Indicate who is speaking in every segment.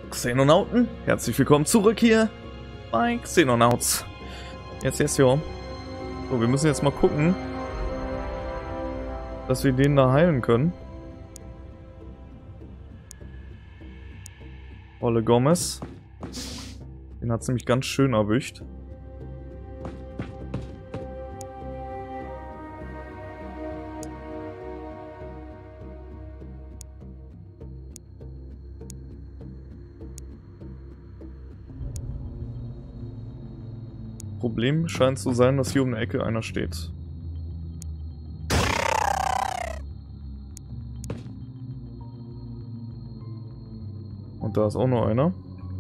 Speaker 1: Xenonauten, herzlich willkommen zurück hier bei Xenonauts. Yes, jo. So, wir müssen jetzt mal gucken, dass wir den da heilen können. Olle Gomez. Den hat es nämlich ganz schön erwischt. Problem scheint zu sein, dass hier um die Ecke einer steht. Und da ist auch noch einer.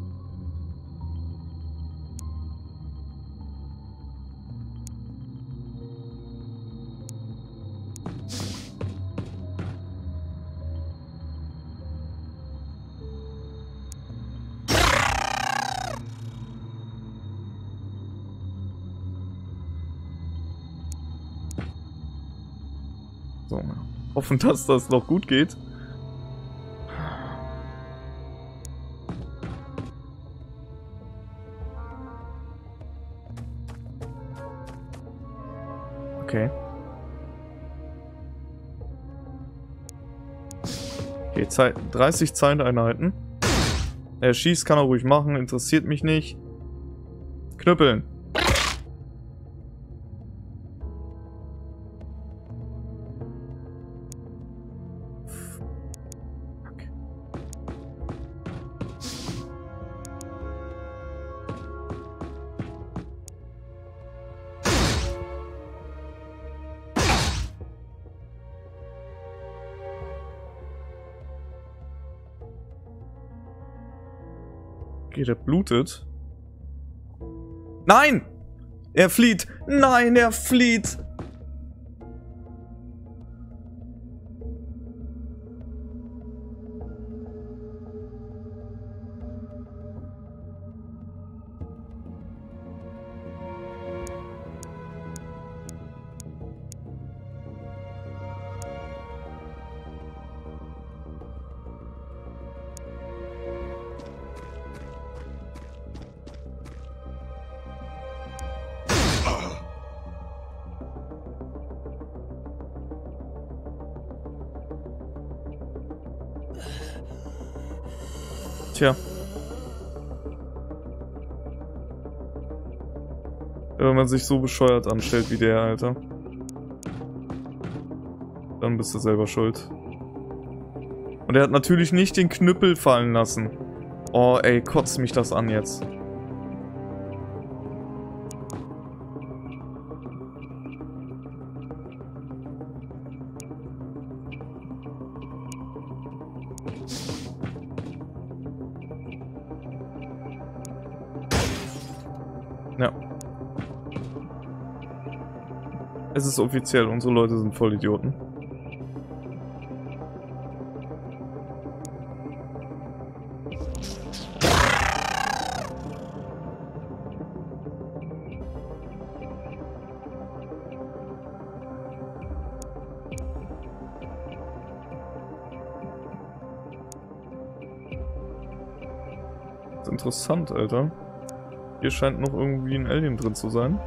Speaker 1: So, hoffen, dass das noch gut geht. Okay. Okay, 30 Zeiteinheiten. Er schießt, kann er ruhig machen, interessiert mich nicht. Knüppeln. Okay, der blutet. Nein! Er flieht! Nein, er flieht! Tja. Wenn man sich so bescheuert anstellt wie der, Alter. Dann bist du selber schuld. Und er hat natürlich nicht den Knüppel fallen lassen. Oh, ey, kotzt mich das an jetzt. Ja. Es ist offiziell, unsere Leute sind Vollidioten. Das ist interessant, Alter. Hier scheint noch irgendwie ein Alien drin zu sein.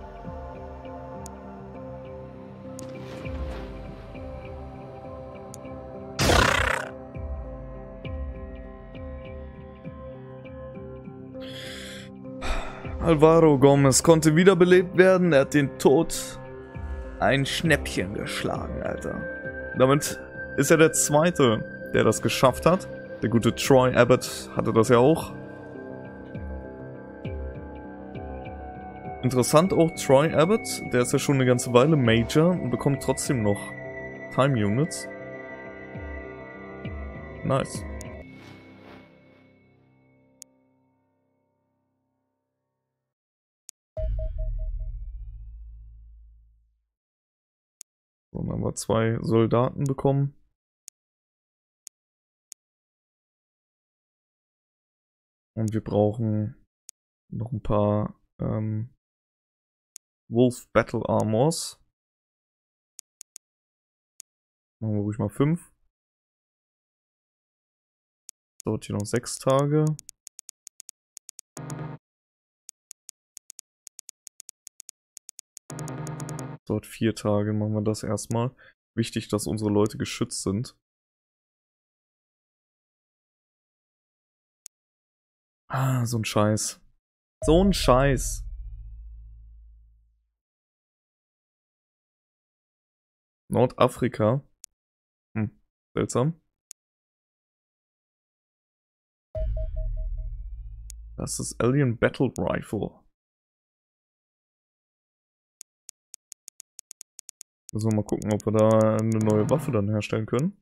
Speaker 1: Alvaro Gomez konnte wiederbelebt werden. Er hat den Tod ein Schnäppchen geschlagen, Alter. Damit ist er der Zweite, der das geschafft hat. Der gute Troy Abbott hatte das ja auch. Interessant auch, Troy Abbott, der ist ja schon eine ganze Weile Major und bekommt trotzdem noch Time Units. Nice. So, dann haben wir 2 Soldaten bekommen. Und wir brauchen noch ein paar Wolf Battle Armors. Machen wir ruhig mal 5. Dauert hier noch 6 Tage. Dauert 4 Tage, machen wir das erstmal. Wichtig, dass unsere Leute geschützt sind. Ah, so ein Scheiß. So ein Scheiß. Nordafrika. Seltsam. Das ist Alien Battle Rifle. Müssen wir mal gucken, ob wir da eine neue Waffe dann herstellen können.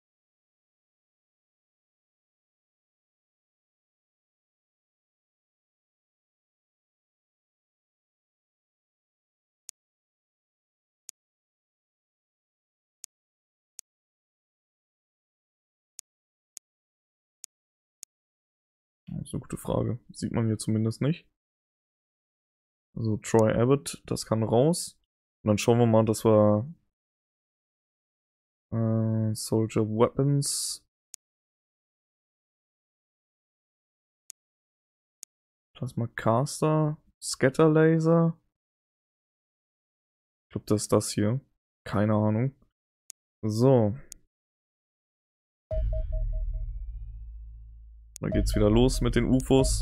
Speaker 1: Das ist eine gute Frage. Sieht man hier zumindest nicht. Also Troy Abbott, das kann raus. Und dann schauen wir mal, dass wir Soldier Weapons. Plasma Caster. Scatter Laser. Ich glaube, das ist das hier. Keine Ahnung. So. Dann geht's wieder los mit den UFOs.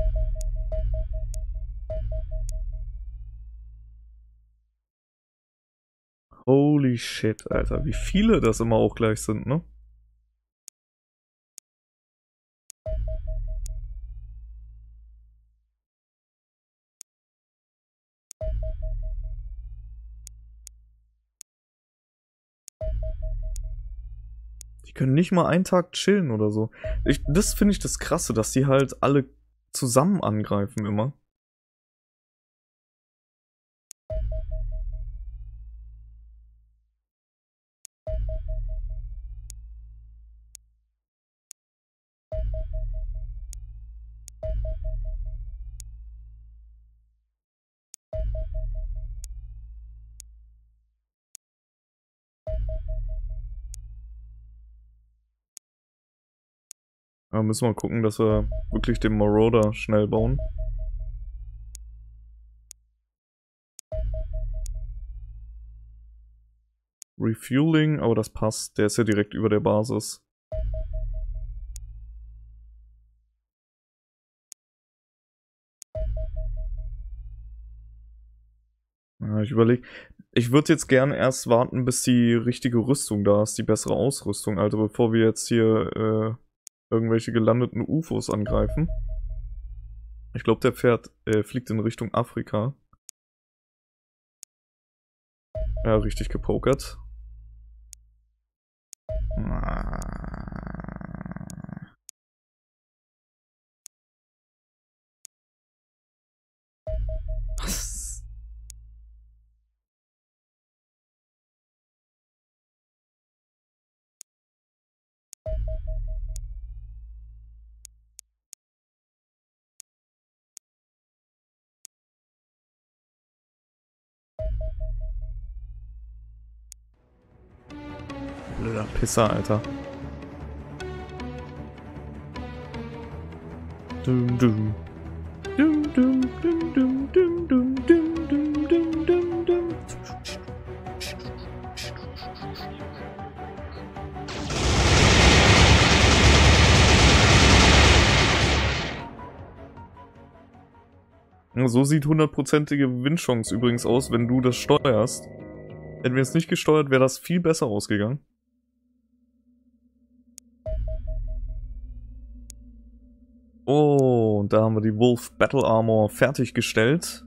Speaker 1: Holy shit, Alter. Wie viele das immer auch gleich sind, ne? Die können nicht mal einen Tag chillen oder so. Das finde ich das Krasse, dass die halt alle zusammen angreifen immer. Aber müssen wir gucken, dass wir wirklich den Marauder schnell bauen. Refueling, aber das passt. Der ist ja direkt über der Basis. Ja, ich überlege. Ich würde jetzt gerne erst warten, bis die richtige Rüstung da ist, die bessere Ausrüstung, also bevor wir jetzt hier irgendwelche gelandeten UFOs angreifen. Ich glaube, der fliegt in Richtung Afrika. Ja, richtig gepokert. Was? Blöder Pisser, Alter. Dum dum. Dum dum dum dum dum dum dum dum dum dum dum. So sieht 100%ige Gewinnchance übrigens aus, wenn du das steuerst. Hätten wir es nicht gesteuert, wäre das viel besser ausgegangen. Oh, und da haben wir die Wolf Battle Armor fertiggestellt.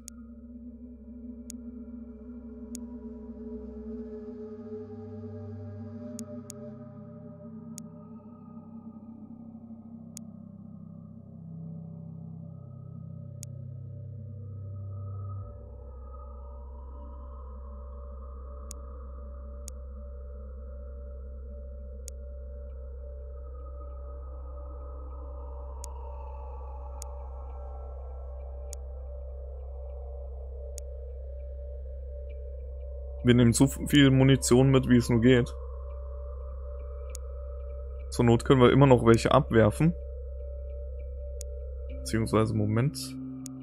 Speaker 1: Wir nehmen so viel Munition mit, wie es nur geht. Zur Not können wir immer noch welche abwerfen. Beziehungsweise, Moment.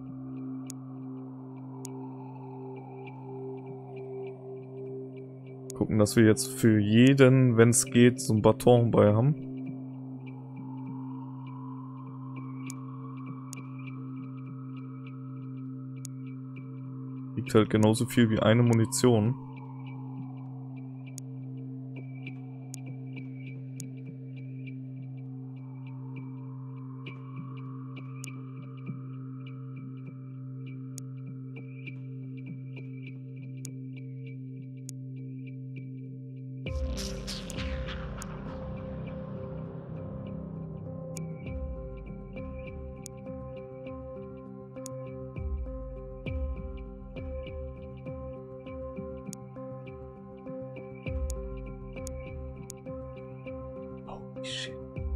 Speaker 1: Gucken, dass wir jetzt für jeden, wenn es geht, so ein Baton bei haben. Liegt halt genauso viel wie eine Munition. Shit.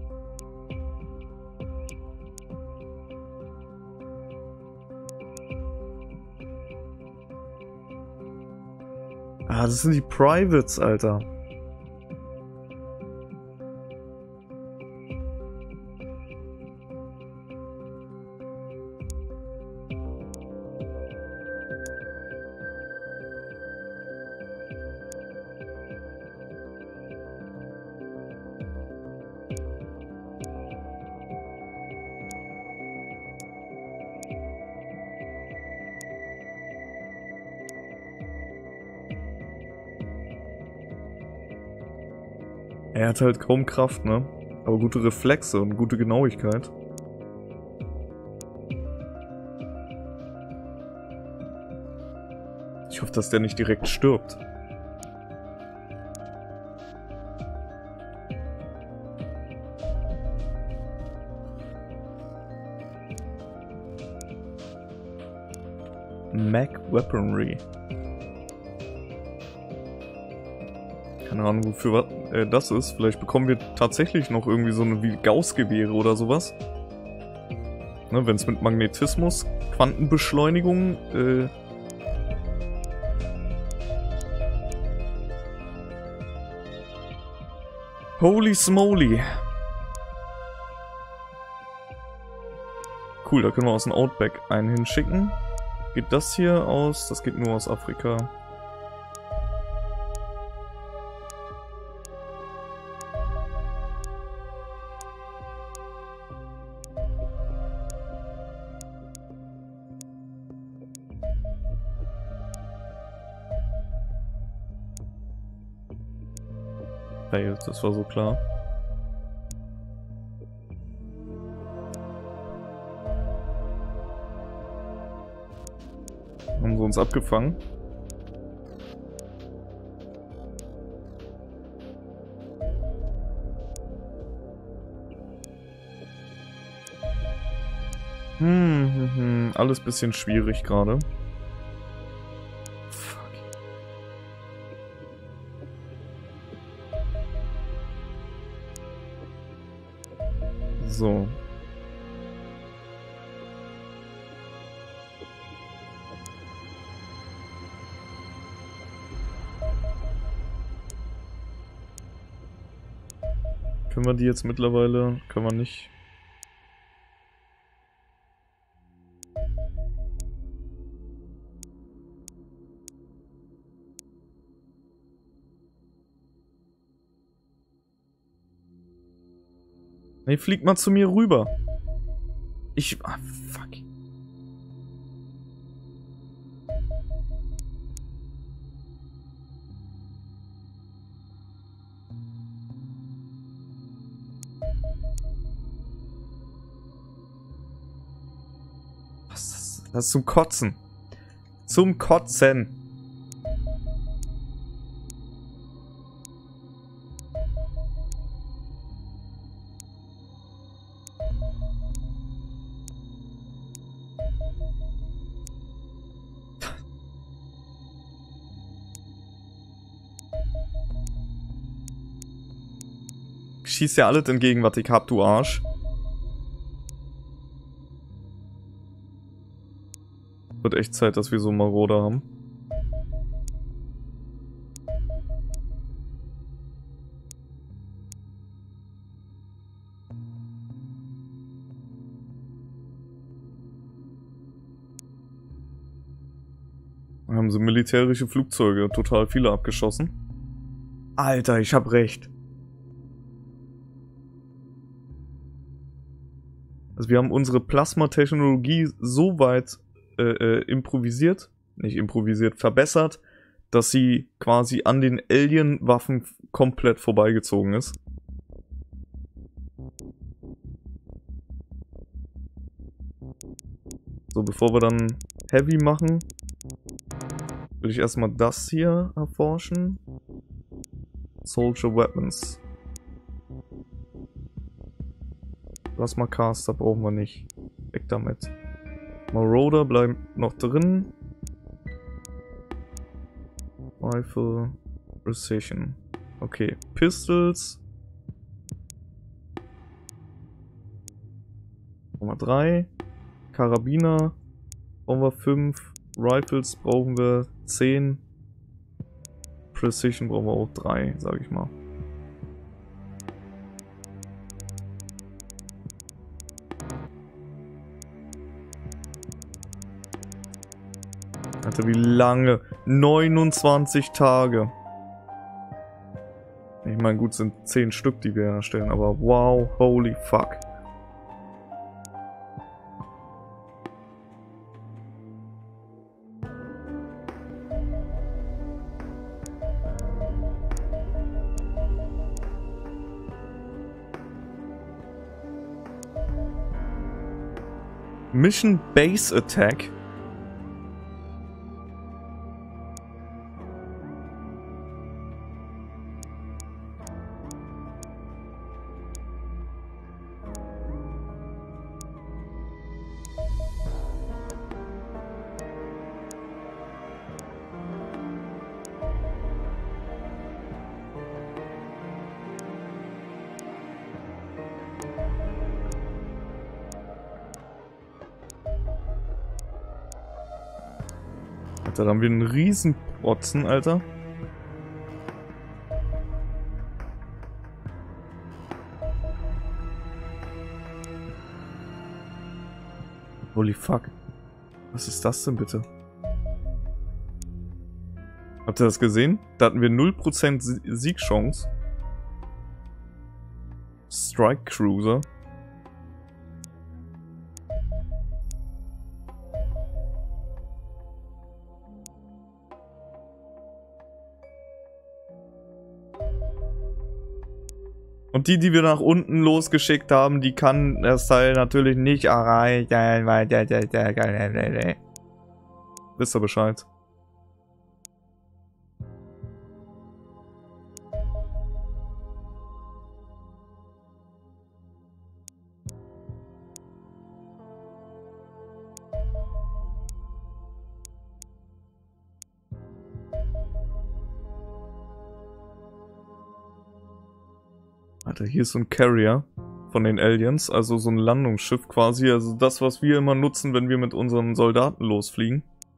Speaker 1: Ah, das sind die Privates, Alter. Er hat halt kaum Kraft, ne? Aber gute Reflexe und gute Genauigkeit. Ich hoffe, dass der nicht direkt stirbt. Mag Weaponry. Keine Ahnung, wofür das ist. Vielleicht bekommen wir tatsächlich noch irgendwie so eine wie Gauss-Gewehre oder sowas. Ne, wenn es mit Magnetismus, Quantenbeschleunigung, Holy smoly. Cool, da können wir aus dem Outback einen hinschicken. Geht das hier aus? Das geht nur aus Afrika. Hey, das war so klar. Haben sie uns abgefangen. Alles bisschen schwierig gerade. So. Können wir die jetzt mittlerweile? Können wir nicht. Nee, flieg mal zu mir rüber. Ah, fuck. Was ist das? Das ist zum Kotzen. Zum Kotzen. Schieß ja alles entgegen, was ich hab, du Arsch. Wird echt Zeit, dass wir so Marode haben. Haben sie militärische Flugzeuge, total viele abgeschossen. Alter, ich hab recht. Also wir haben unsere Plasma-Technologie so weit improvisiert, nicht improvisiert, verbessert, dass sie quasi an den Alien-Waffen komplett vorbeigezogen ist. So, bevor wir dann Heavy machen, will ich erstmal das hier erforschen. Soldier Weapons. Plasma Caster brauchen wir nicht. Weg damit. Marauder bleibt noch drin. Rifle. Precision. Okay. Pistols. Brauchen wir 3. Karabiner. Brauchen wir 5. Rifles brauchen wir 10. Precision brauchen wir auch 3, sag ich mal. Alter, wie lange? 29 Tage. Ich meine, gut, sind 10 Stück, die wir herstellen, aber wow, holy fuck. Mission Base Attack. Alter, da haben wir einen riesen Protzen, Alter. Holy fuck. Was ist das denn bitte? Habt ihr das gesehen? Da hatten wir 0% Siegchance. Strike Cruiser. Und die wir nach unten losgeschickt haben, die kann das Teil natürlich nicht erreichen. Wisst ihr Bescheid? Alter, hier ist so ein Carrier von den Aliens, also so ein Landungsschiff quasi, also das, was wir immer nutzen, wenn wir mit unseren Soldaten losfliegen.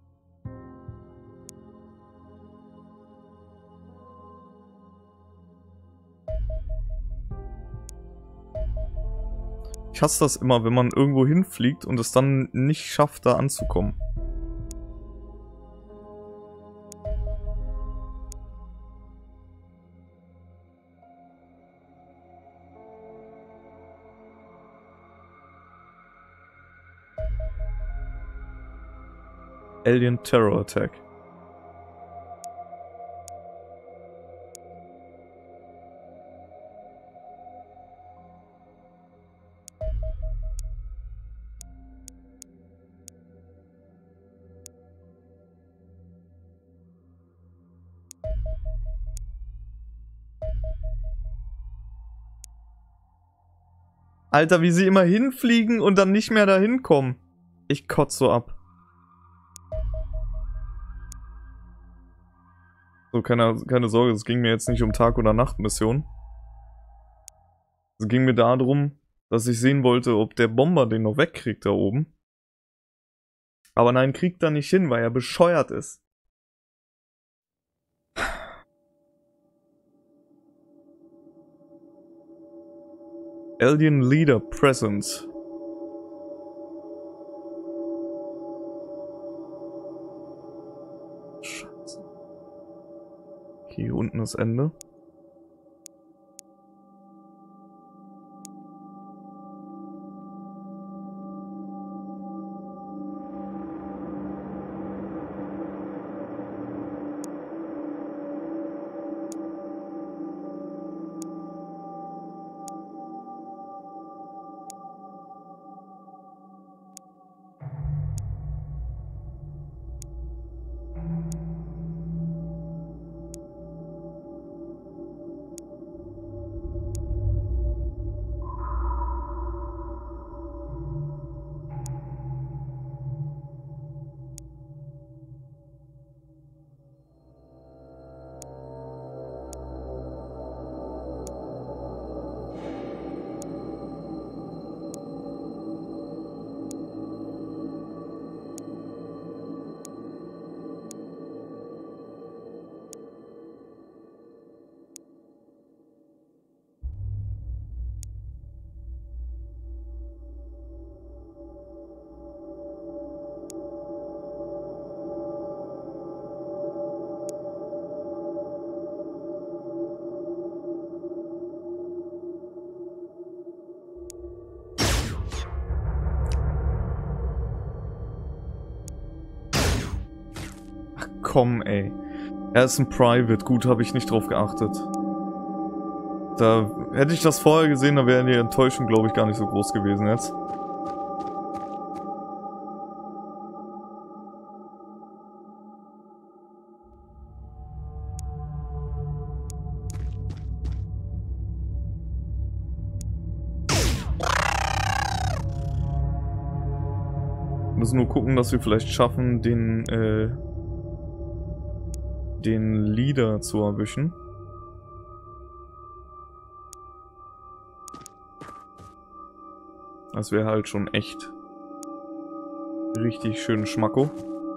Speaker 1: Ich hasse das immer, wenn man irgendwo hinfliegt und es dann nicht schafft, da anzukommen. Alien Terror Attack. Alter, wie sie immer hinfliegen und dann nicht mehr dahin kommen. Ich kotze so ab. So, keine Sorge, es ging mir jetzt nicht um Tag- oder Nacht-Mission. Es ging mir darum, dass ich sehen wollte, ob der Bomber den noch wegkriegt da oben. Aber nein, kriegt er nicht hin, weil er bescheuert ist. Alien Leader present. Okay, hier unten das Ende. Komm, ey. Er ist ein Private. Gut, habe ich nicht drauf geachtet. Da hätte ich das vorher gesehen, dann wäre die Enttäuschung, glaube ich, gar nicht so groß gewesen jetzt. Wir müssen nur gucken, dass wir vielleicht schaffen, den Leader zu erwischen. Das wäre halt schon echt richtig schön Schmacko.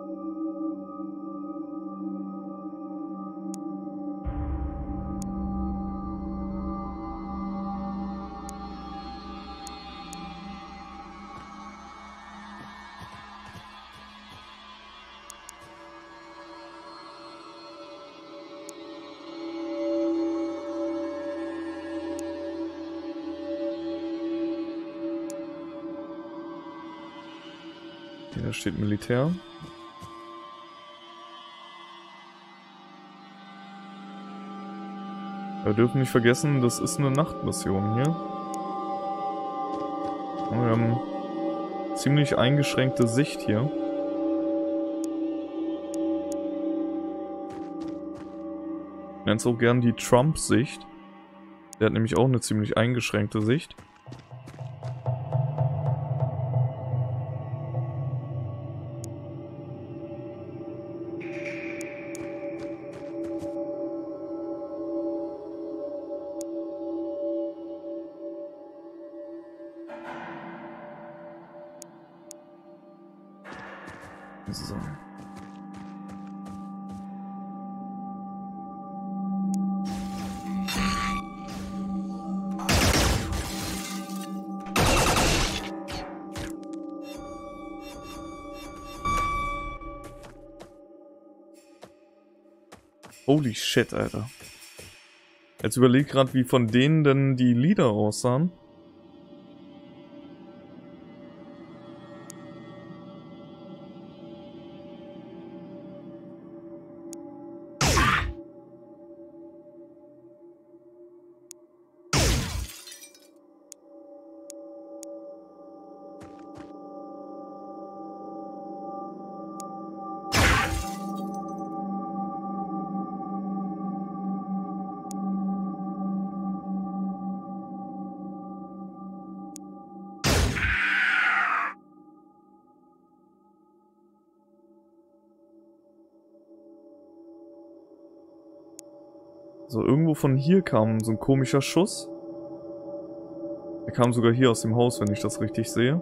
Speaker 1: Hier, da steht Militär. Wir dürfen nicht vergessen, das ist eine Nachtmission hier. Und wir haben ziemlich eingeschränkte Sicht hier. Ich nenne es auch gern die Trump-Sicht. Der hat nämlich auch eine ziemlich eingeschränkte Sicht. So. Holy shit, Alter. Jetzt überleg grad, wie von denen denn die Lieder aussahen. So, irgendwo von hier kam so ein komischer Schuss. Der kam sogar hier aus dem Haus, wenn ich das richtig sehe.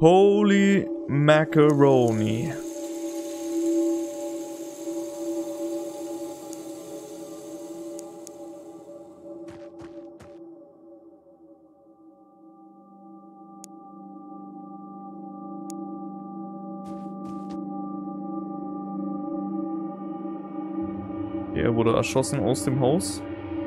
Speaker 1: Holy Macaroni. Er wurde erschossen aus dem Haus.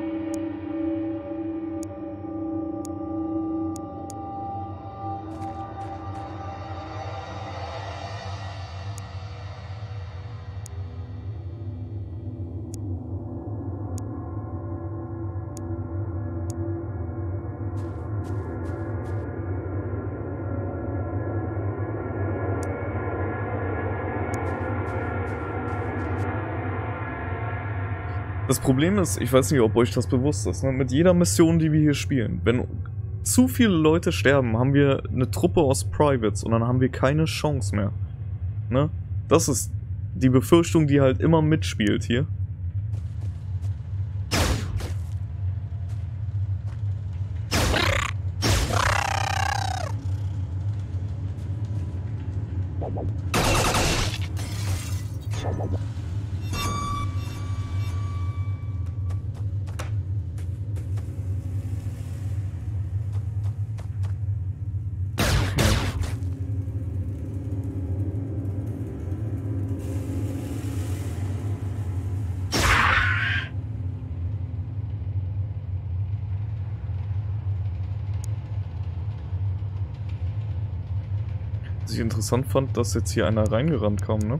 Speaker 1: Das Problem ist, ich weiß nicht, ob euch das bewusst ist, ne? Mit jeder Mission, die wir hier spielen, wenn zu viele Leute sterben, haben wir eine Truppe aus Privates und dann haben wir keine Chance mehr. Ne? Das ist die Befürchtung, die halt immer mitspielt hier. Was ich interessant fand, dass jetzt hier einer reingerannt kam, ne?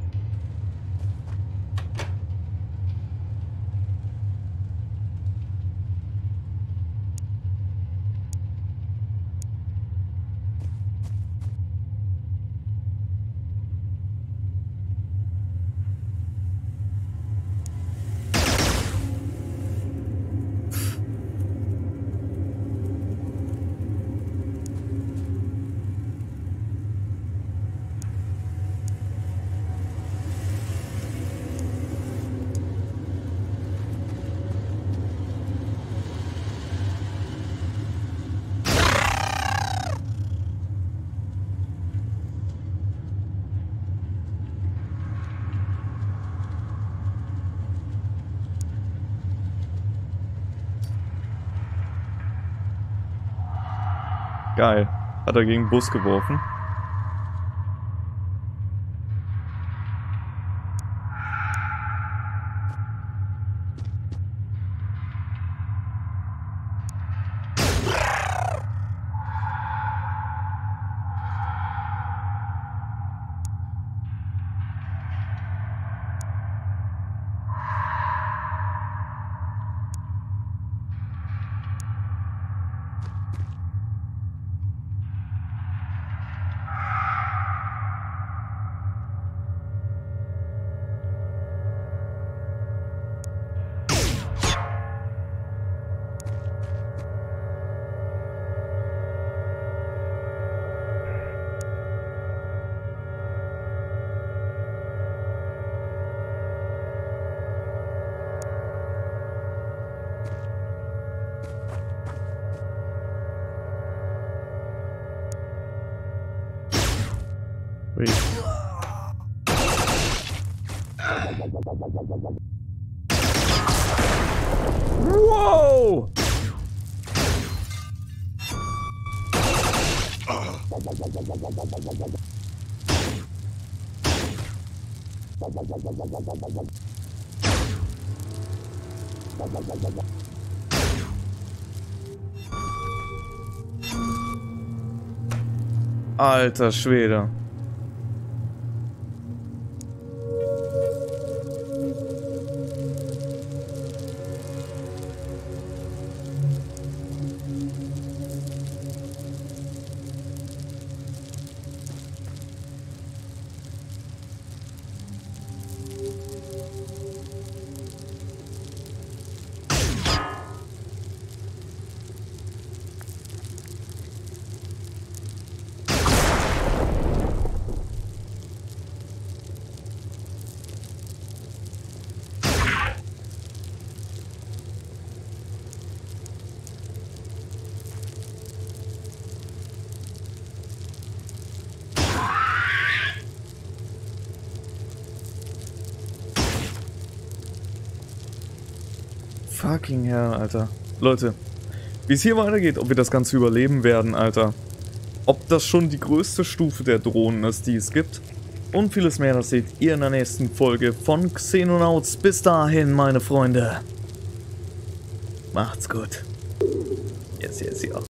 Speaker 1: Geil. Hat er gegen den Bus geworfen. Wow! Alter Schwede. Fucking hell, Alter. Leute, wie es hier weitergeht, ob wir das Ganze überleben werden, Alter. Ob das schon die größte Stufe der Drohnen ist, die es gibt. Und vieles mehr, das seht ihr in der nächsten Folge von Xenonauts. Bis dahin, meine Freunde. Macht's gut. Yes, ja.